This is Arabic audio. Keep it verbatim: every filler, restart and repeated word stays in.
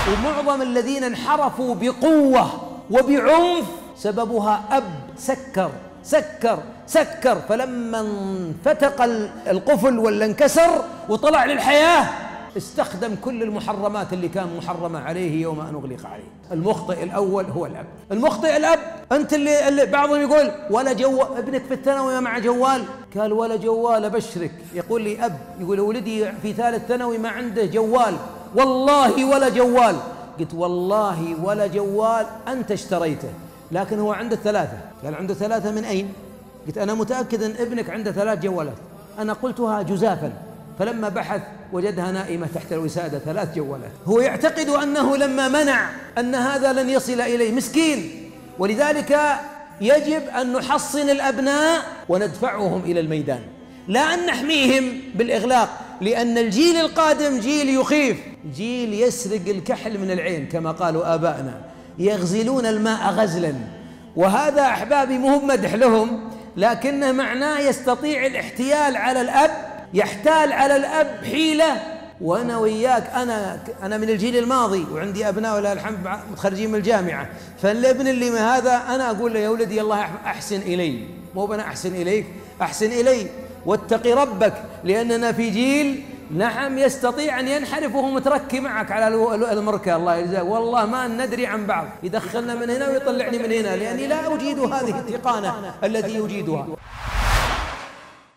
ومعظم الذين انحرفوا بقوة وبعنف سببها أب سكر سكر سكر، فلما انفتق القفل ولا انكسر وطلع للحياة استخدم كل المحرمات اللي كان محرمة عليه يوم أن أغلق عليه. المخطئ الأول هو الأب. المخطئ الأب. أنت اللي, اللي بعضهم يقول ولا جوال، ابنك في الثانوي مع جوال، قال ولا جوال أبشرك. يقول لي أب يقول ولدي في ثالث ثانوي ما عنده جوال، والله ولا جوال. قلت والله ولا جوال أنت اشتريته، لكن هو عنده ثلاثة. قال عنده ثلاثة من أين؟ قلت أنا متأكد أن ابنك عنده ثلاث جوالات. أنا قلتها جزافا، فلما بحث وجدها نائمة تحت الوسادة ثلاث جوالات. هو يعتقد أنه لما منع أن هذا لن يصل إليه، مسكين. ولذلك يجب أن نحصن الأبناء وندفعهم إلى الميدان، لا أن نحميهم بالإغلاق، لأن الجيل القادم جيل يخيف، جيل يسرق الكحل من العين كما قالوا آبائنا، يغزلون الماء غزلا. وهذا أحبابي مو مدح لهم، لكنه معناه يستطيع الاحتيال على الأب، يحتال على الأب حيلة. وأنا وياك أنا أنا من الجيل الماضي وعندي أبناء ولله الحمد متخرجين من الجامعة، فالابن اللي من هذا أنا أقول له يا ولدي الله أحسن إلي، مو بنا أحسن إليك، أحسن إلي واتقي ربك، لأننا في جيل نعم يستطيع أن ينحرف وهو متركي معك على المركة الله يجزاك، والله ما ندري عن بعض، يدخلنا من هنا ويطلعني من هنا، لأني لا أجيد هذه التقانة التي يجيدها.